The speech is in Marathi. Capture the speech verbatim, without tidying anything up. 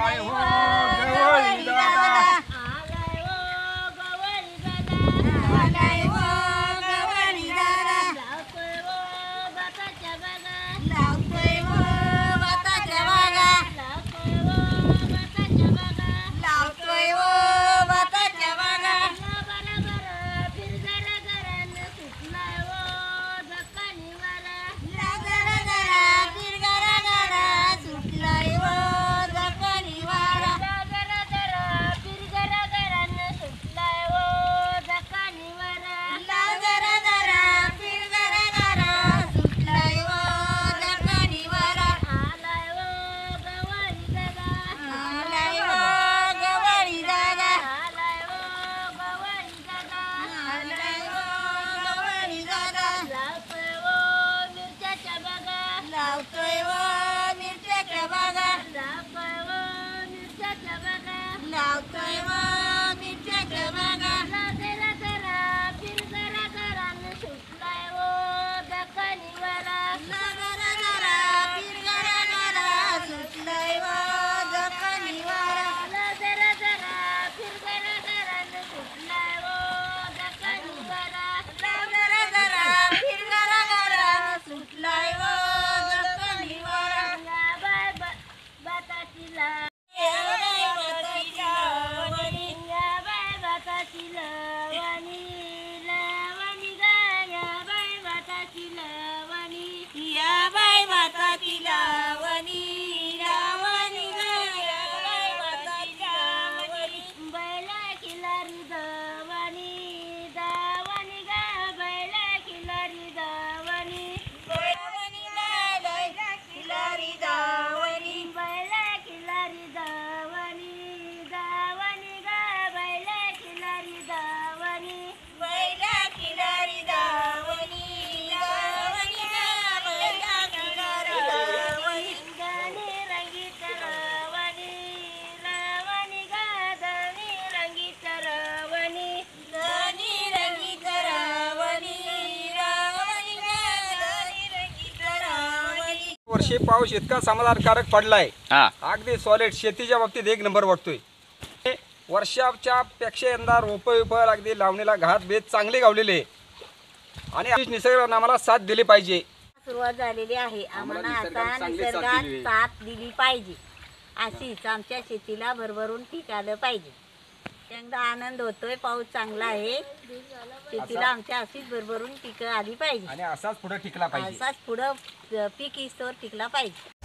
आलाय हो गवळी दादा, आलाय हो गवळी दादा, आलाय हो गवळी दादा, लावतोय हो भाताच्या बागा, लावतोय हो भाताच्या बागा, लावतोय हो भाताच्या बागा, लावतोय हो भाताच्या बागा. बरोबर फिर जरा घरान सुटलाय हो धक्कानी वारा, जरा जरा फिरगरा गरा सुटलाय हो दखनी वारा. जरा जरा फिर जरा घरान सुटलाय हो धक्कानी वारा, लाव जरा जरा फिरगरा गरा सुटलाय हो दखनी वारा. आलाय हो गवळी दादा, आलाय हो गवळी दादा, आलाय हो गवळी दादा, आलाय हो गवळी दादा. लावतोय हो मिरच्याच्या बागा, लावतोय हो मिरच्याच्या बागा, लावतोय हो मिरच्याच्या बागा, लावतोय हो मिरच्याच्या बागा. जरा जरा फिर जरा घरान सुटलाय हो धक्कानी वारा, जरा जरा फिरगरा गरा सुटलाय हो दखनी वारा. जरा जरा फिर जरा घरान सुटलाय हो धक्कानी वारा, जरा जरा फिरगरा गरा सुटलाय हो दखनी वारा. या बाय बा- बाताची ला या बाय भाताची लावणी, या बाय बाताची लवणी, लवणी गा या बाय बाताची लवणी, या बाय भाताची लावणी, लावणी ग या बाय भाताची लावणी. बैला किलारी दवणी, दवणी गा बैला किलारी दवणी, लावणी ग बैला खिलारी दावणी, बैला किलारी दवणी, दवणी गा बैला किलारी दवणी, बैला खिलारी दावणी, लावणी ग बैला खिलारी दावणी. धनी रंगीत रवणी, रवणी गा धनी रंगीत रवणी, धनी रंगीत रावणी, रावणी ग धनी रंगीत रावणी. वर्षी पाऊस इतका समाधानकारक पडलाय, हा अगदी सॉलिड शेतीच्या बाबतीत एक नंबर वाटतोय. हे वर्षाच्या पेक्षा यंदा रोपं विपं अगदी लावणीला घात बेत चांगले गावलेले आणि निसर्गाने आम्हाला साथ दिली पाहिजे. सुरुवात झालेली आहे. आम्हाला आम्हाला आता निसर्गाने चांगली साथ निसर्गात दिली. साथ दिली पाहिजे. अशीच आमच्या शेतीला भरभरून पीक आलं पाहिजे. यंदा आनंद होतोय, पाऊस चांगला आहे. शेतीला आमच्या अशीच भरभरून पिकं आली पाहिजे. आणि असाच पुढे टिकला पाहिजे. असाच पुढं पीक इस्तोवर टिकला पाहिजे.